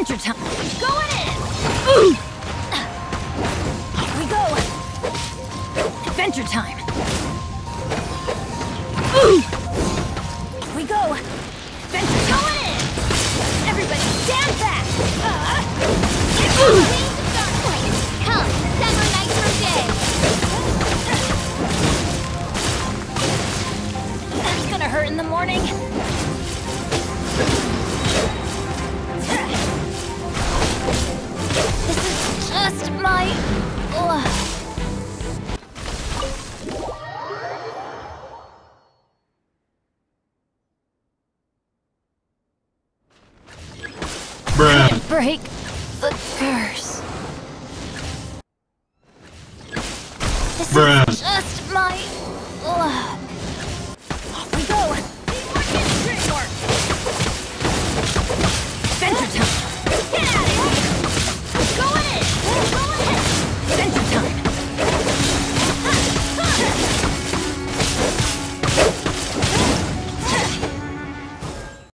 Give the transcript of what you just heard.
Adventure time. Going in. Here we go. Adventure time. Here we go. Adventure time. Going in. Everybody stand back. Come, Summer Nitro Day. That's gonna hurt in the morning. This is just my... Bruh. Can't break the curse. This Bruh. is just my...